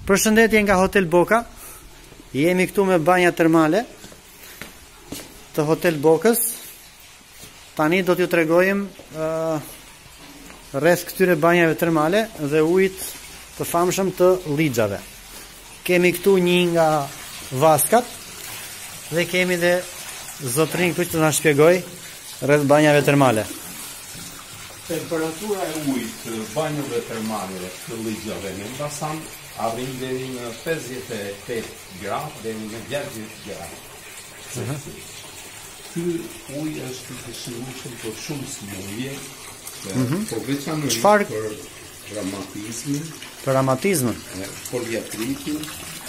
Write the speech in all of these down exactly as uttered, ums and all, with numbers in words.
Përshëndetje nga Hotel Boka. Jemi këtu me banja termale të Hotel Bokës. Tani do t'ju tregojmë uh, rreth këtyre banjave termale dhe ujit të famshëm të Lixhave. Kemi këtu një nga vaskat dhe kemi dhe zotrin këtu që të na shpjegoj rreth banjave termale. Temperatura e ujit të banjave termale të Lixhave në Elbasan arrin deri në pesëdhjetë e tetë gradë deri në gjashtëdhjetë gradë. Uh-huh. Ky ujë është i shënueshëm për shumë smundje, uh-huh. por veçanërisht Çfar... për reumatizmin, për reumatizmin, poliartritin,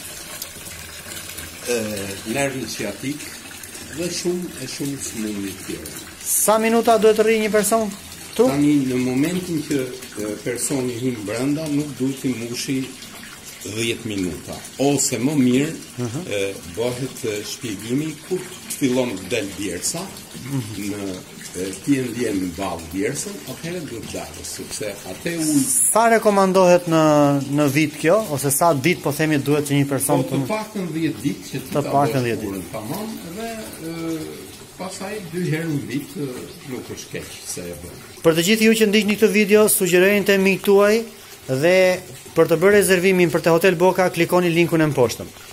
nervin ciatik dhe shumë e shumë smundje tjera. Sa minuta duhet të rrijë një person? Tani në momentin që personi hyn brenda nuk duhet të mushi dhjetë minuta, ose më mirë uh-huh. e, bëhet shpjegimi kur fillon të del djersa, uh-huh. në ti e ndjen në ballë djersën, atëherë duhet dalë, sepse atë ujë. Sa rekomandohet në në vit kjo, ose sa ditë po themi duhet që një person po, të paktën dhjetë ditë që të paktën dhjetë ditë. Tamam, dhe e, pastaj dy herë në vit nuk është keq se e bën. Për të gjithë ju që ndiqni këtë video, sugjerojnë të mikë tuaj dhe për të bërë rezervimin për të Hotel Boka, klikoni linkun e mposhtëm.